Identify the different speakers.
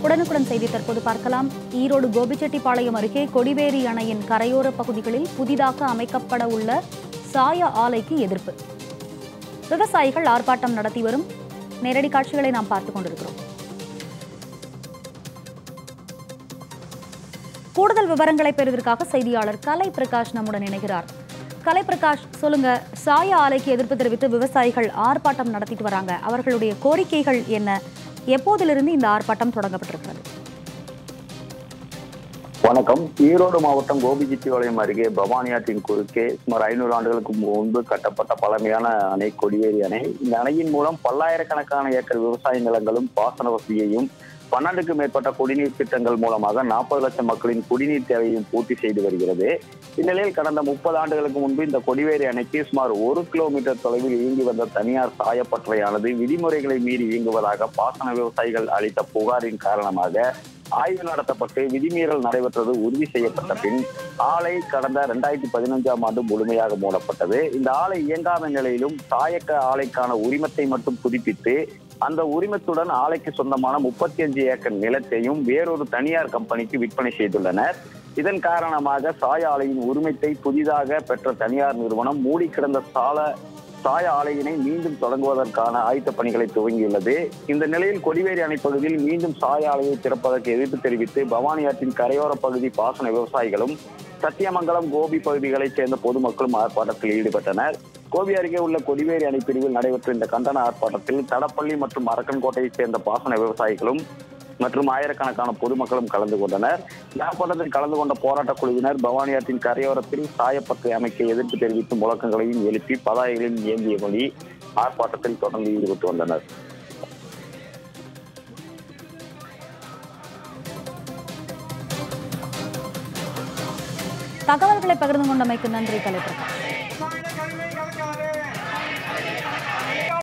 Speaker 1: உடனுக்குடன் செய்தி தற்போது பார்க்கலாம். ஈரோடு கோபிச்செட்டிப்பாளையம் அருகே கொடிவேரி அணையின் கரையோர பகுதிகளில் புதிதாக அமைக்கப்பட உள்ள சாய ஆலைக்கு எதிர்ப்பு. விவசாயிகள் ஆர்ப்பாட்டம் நடத்தி வரும் நேரடி காட்சிகளை நாம் பார்த்துக் கொண்டிருக்கிறோம். கூடுதல் விவரங்களை பெறுவதற்காக செய்தியாளர் கலை பிரகாஷ் நம்முடன் இணைகிறார். கலை பிரகாஷ், சொல்லுங்க, சாய ஆலைக்கு எதிர்ப்பு தெரிவித்து விவசாயிகள் ஆர்ப்பாட்டம் நடத்திட்டு வராங்க. அவர்களுடைய கோரிக்கைகள் என்ன? எப்போதிலிருந்து இந்த ஆர்ப்பாட்டம் தொடங்கப்பட்டிருக்கிறது?
Speaker 2: வணக்கம். ஈரோடு மாவட்டம் கோபிச்செட்டிப்பாளையம் அருகே பவானி ஆற்றின் குறுக்கே சுமார் 500 ஆண்டுகளுக்கு முன்பு கட்டப்பட்ட பழமையான அணை கொடிவேரி அணை. இந்த அணையின் மூலம் பல்லாயிரக்கணக்கான ஏக்கர் விவசாய நிலங்களும் பாசன வசதியையும் 12க்கும் மேற்பட்ட குடிநீர் திட்டங்கள் மூலமாக 40 லட்சம் மக்களின் குடிநீர் தேவையும் பூர்த்தி செய்து வருகிறது. இந்நிலையில் கடந்த 30 ஆண்டுகளுக்கு முன்பு இந்த கொடிவேரி அணைக்கு சுமார் 1 கிலோமீட்டர் தொலைவில் இயங்கி வந்த தனியார் சாயப்பட்டறையானது விதிமுறைகளை மீறி இயங்குவதாக பாசன விவசாயிகள் அளித்த புகாரின் காரணமாக ஆய்வு நடத்தப்பட்டு விதிமீறல் நடைபெற்றது உறுதி செய்யப்பட்ட பின் ஆலை கடந்த 2015ஆம் ஆண்டு முழுமையாக மூடப்பட்டது. இந்த ஆலை இயங்காத நிலையிலும் சாயக்க ஆலைக்கான உரிமத்தை மட்டும் புதுப்பித்து அந்த உரிமத்துடன் ஆலைக்கு சொந்தமான 35 ஏக்கர் நிலத்தையும் வேறொரு தனியார் கம்பெனிக்கு விற்பனை செய்துள்ளனர். இதன் காரணமாக சாய ஆலையின் உரிமத்தை புதிதாக பெற்ற தனியார் நிறுவனம் மூடி கிடந்த சாய ஆலையினை மீண்டும் தொடங்குவதற்கான ஆயத்த பணிகளை துவங்கியுள்ளது. இந்த நிலையில் கொடிவேரி அணை பகுதியில் மீண்டும் சாய ஆலையை திறப்பதற்கு எதிர்ப்பு தெரிவித்து பவானி ஆற்றின் கரையோர பகுதி பாசன விவசாயிகளும் சத்தியமங்கலம் கோபி பகுதிகளைச் சேர்ந்த பொதுமக்களும் ஆர்ப்பாட்டத்தில் ஈடுபட்டனர். கோபி அருகே உள்ள கொடிவேரி அணை பிரிவில் நடைபெற்ற இந்த கண்டன ஆர்ப்பாட்டத்தில் தடப்பள்ளி மற்றும் அரக்கன்கோட்டையைச் சேர்ந்த பாசன விவசாயிகளும் மற்றும் ஆயிரக்கணக்கான பொதுமக்களும் கலந்து கொண்டனர். ஆர்ப்பாட்டத்தில் கலந்து கொண்ட போராட்டக் குழுவினர் பவானி ஆற்றின் கரையோரத்தில் சாயப்பட்டறை அமைக்க எதிர்ப்பு தெரிவித்து முழக்கங்களையும் எழுப்பி பதாகைகளையும் ஏந்திய மொழி ஆர்ப்பாட்டத்தில் தொடர்ந்து ஈடுபட்டு வந்தனர்.
Speaker 1: தகவல்களை பகிர்ந்து கொண்டமைக்கு நன்றி கலை பிரகாஷ்.